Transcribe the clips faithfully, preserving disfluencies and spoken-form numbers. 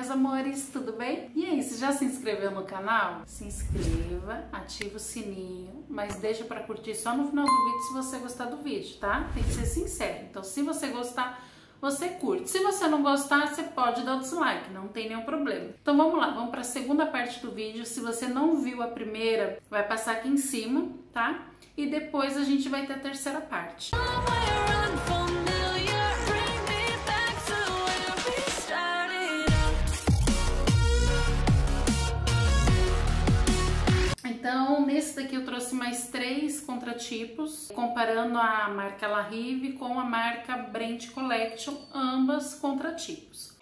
meus amores, tudo bem? E aí, você já se inscreveu no canal? Se inscreva, ativa o sininho, mas deixa pra curtir só no final do vídeo se você gostar do vídeo, tá? Tem que ser sincero. Então, se você gostar, você curte. Se você não gostar, você pode dar o dislike, não tem nenhum problema. Então vamos lá, vamos para a segunda parte do vídeo. Se você não viu a primeira, vai passar aqui em cima, tá? E depois a gente vai ter a terceira parte. Então, nesse daqui eu trouxe mais três contratipos, comparando a marca La Rive com a marca Brand Collection, ambas contratipos.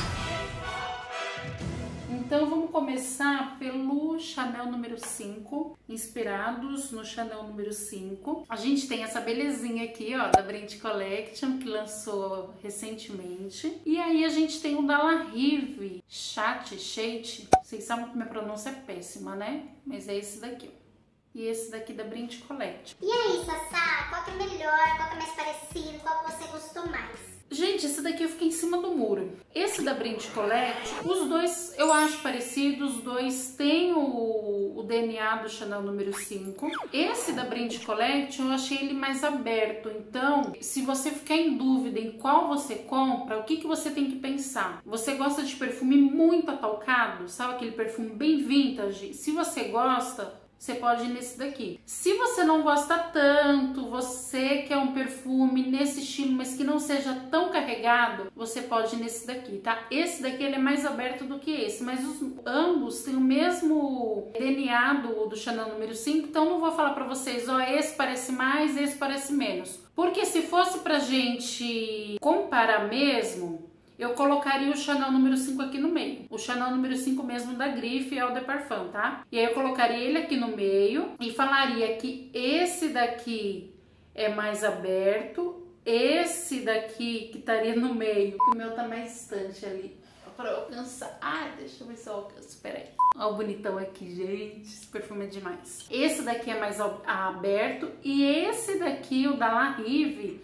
Então, vamos começar pelo Chanel número cinco, inspirados no Chanel número cinco. A gente tem essa belezinha aqui, ó, da Brand Collection, que lançou recentemente. E aí a gente tem o da La Rive, Chat, Shade. Vocês sabem que minha pronúncia é péssima, né? Mas é esse daqui, ó. E esse daqui da Brand Collection. E aí, Sassá, qual que é melhor, qual que é mais parecido, qual que você gostou mais? Gente, esse daqui eu fiquei em cima do muro. Esse da Brand Collection, os dois eu acho parecidos, os dois têm o, o D N A do Chanel número cinco. Esse da Brand Collection eu achei ele mais aberto, então se você ficar em dúvida em qual você compra, o que, que você tem que pensar? Você gosta de perfume muito atalcado? Sabe aquele perfume bem vintage? Se você gosta, você pode ir nesse daqui. Se você não gosta tanto, você quer um perfume nesse estilo, mas que não seja tão carregado, você pode ir nesse daqui, tá? Esse daqui ele é mais aberto do que esse, mas os, ambos têm o mesmo D N A do, do Chanel número cinco, então não vou falar pra vocês, ó, esse parece mais, esse parece menos. Porque se fosse pra gente comparar mesmo, eu colocaria o Chanel número cinco aqui no meio. O Chanel número cinco mesmo da Grife Eau de Parfum, tá? E aí eu colocaria ele aqui no meio e falaria que esse daqui é mais aberto, esse daqui que estaria no meio, que o meu tá mais distante ali, pra eu alcançar. Ah, deixa eu ver se eu alcanço, peraí. Olha o bonitão aqui, gente, esse perfume é demais. Esse daqui é mais aberto e esse daqui, o da La Rive,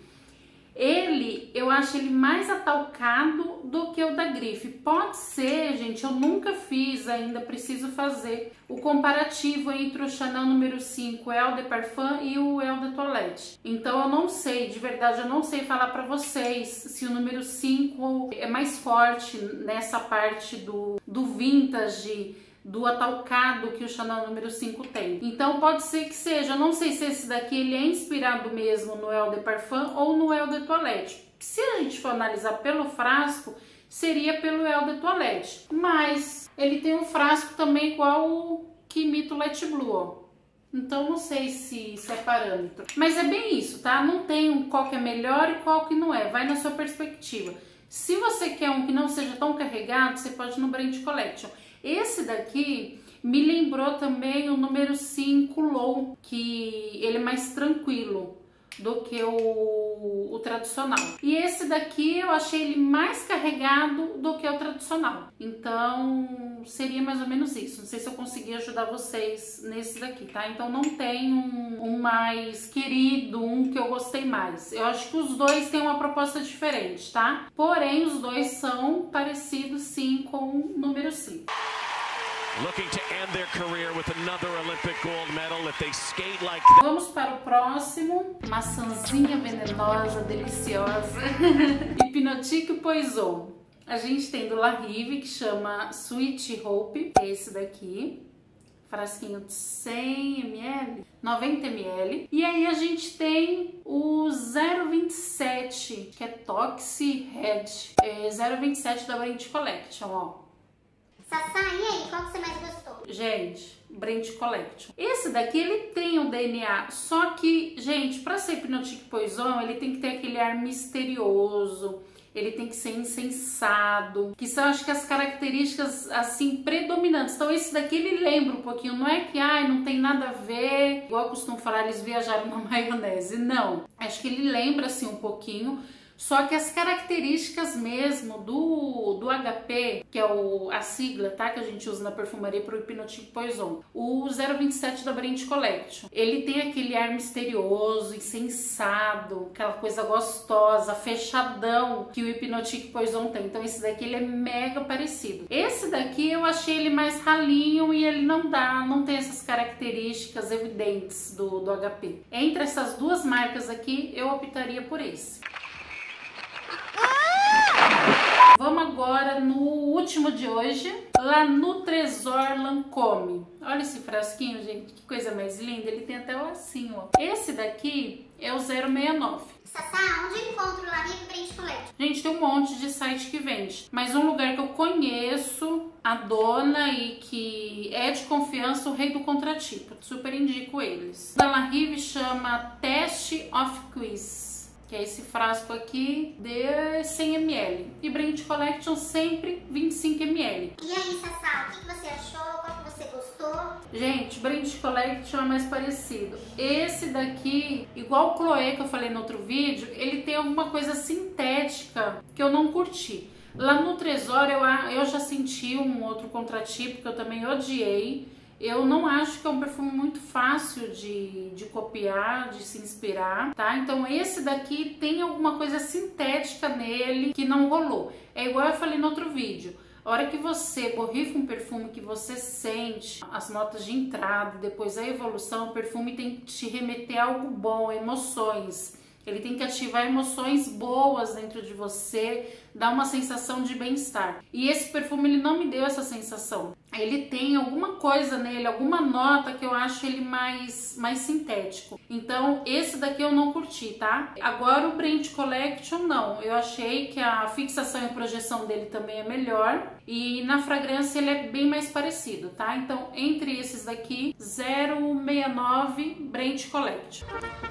ele, eu acho ele mais atalcado do que o da Grife. Pode ser, gente, eu nunca fiz ainda, preciso fazer o comparativo entre o Chanel número cinco Eau de Parfum e o Eau de Toilette. Então eu não sei, de verdade, eu não sei falar pra vocês se o número cinco é mais forte nessa parte do, do vintage, do atalcado que o Chanel número cinco tem. Então pode ser que seja, eu não sei se esse daqui ele é inspirado mesmo no Eau de Parfum ou no Eau de Toilette. Se a gente for analisar pelo frasco, seria pelo Eau de Toilette. Mas ele tem um frasco também igual o que imita o Light Blue, ó. Então não sei se isso é parâmetro. Mas é bem isso, tá? Não tem um qual que é melhor e qual que não é. Vai na sua perspectiva. Se você quer um que não seja tão carregado, você pode ir no Brand Collection. Esse daqui me lembrou também o número cinco Low, que ele é mais tranquilo do que o, o tradicional. E esse daqui eu achei ele mais carregado do que o tradicional. Então seria mais ou menos isso. Não sei se eu consegui ajudar vocês nesse daqui, tá? Então não tem um, um mais querido, um que eu gostei mais. Eu acho que os dois têm uma proposta diferente, tá? Porém, os dois são parecidos sim com o número cinco. Vamos para o próximo, maçãzinha venenosa, deliciosa, Hypnotique Poison. A gente tem do La Rive, que chama Sweet Hope, é esse daqui, frasquinho de cem mililitros, noventa mililitros. E aí a gente tem o zero vinte e sete, que é Toxi Red, é zero vinte e sete da Brand Collection, ó. Sassá, e aí, qual que você mais gostou? Gente, Brand Collection. Esse daqui, ele tem o D N A, só que, gente, pra ser Hypnotique Poison, ele tem que ter aquele ar misterioso, ele tem que ser insensado, que são, acho que, as características, assim, predominantes. Então, esse daqui, ele lembra um pouquinho, não é que, ai, não tem nada a ver, igual eu costumo falar, eles viajaram na maionese, não. Acho que ele lembra, assim, um pouquinho, Só que as características mesmo do, do H P, que é o, a sigla, tá? Que a gente usa na perfumaria para o Hypnotique Poison, o zero vinte e sete da Brandt Collection, ele tem aquele ar misterioso, insensado, aquela coisa gostosa, fechadão que o Hypnotique Poison tem. Então esse daqui ele é mega parecido. Esse daqui eu achei ele mais ralinho e ele não dá, não tem essas características evidentes do, do H P. Entre essas duas marcas aqui, eu optaria por esse. Vamos agora no último de hoje, La Nutrésor Lancôme. Olha esse frasquinho, gente, que coisa mais linda. Ele tem até o lacinho, ó. Esse daqui é o zero sessenta e nove. Sassá, onde eu encontro La Rive Brandt Collection? Gente, tem um monte de site que vende, mas um lugar que eu conheço a dona e que é de confiança, o Rei do Contratipo. Super indico eles. Da La Rive chama Test of Quiz, que é esse frasco aqui de cem mililitros. E Brandt Collection sempre vinte e cinco mililitros. E aí, Sassá, o que você achou? Qual que você gostou? Gente, Brandt Collection é mais parecido. Esse daqui, igual o Chloé que eu falei no outro vídeo, ele tem alguma coisa sintética que eu não curti. Lá no Nutrésor eu, eu já senti um outro contratipo que eu também odiei. Eu não acho que é um perfume muito fácil de, de copiar, de se inspirar, tá? Então esse daqui tem alguma coisa sintética nele que não rolou. É igual eu falei no outro vídeo. A hora que você borrifa um perfume que você sente as notas de entrada, depois a evolução, o perfume tem que te remeter a algo bom, emoções. Ele tem que ativar emoções boas dentro de você, dar uma sensação de bem-estar. E esse perfume ele não me deu essa sensação. Ele tem alguma coisa nele, alguma nota que eu acho ele mais, mais sintético. Então esse daqui eu não curti, tá? Agora o Brandt Collection não. Eu achei que a fixação e projeção dele também é melhor. E na fragrância ele é bem mais parecido, tá? Então entre esses daqui, zero sessenta e nove Brandt Collection.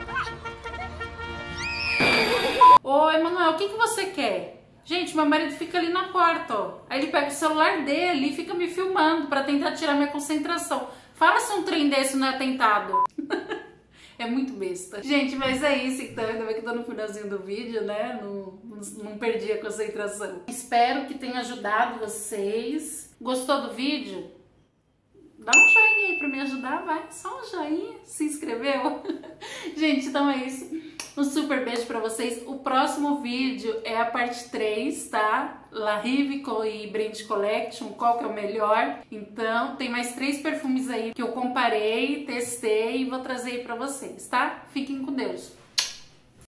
Ô, Emanuel, o que, que você quer? Gente, meu marido fica ali na porta, ó. Aí ele pega o celular dele e fica me filmando pra tentar tirar minha concentração. Fala se um trem desse não é atentado. É muito besta. Gente, mas é isso então. Ainda bem que eu tô no finalzinho do vídeo, né? Não, não, não perdi a concentração. Espero que tenha ajudado vocês. Gostou do vídeo? Dá um joinha aí pra me ajudar, vai. Só um joinha. Se inscreveu? Gente, então é isso. Um super beijo pra vocês. O próximo vídeo é a parte três, tá? La Rive e Brandt Collection, qual que é o melhor. Então, tem mais três perfumes aí que eu comparei, testei e vou trazer aí pra vocês, tá? Fiquem com Deus.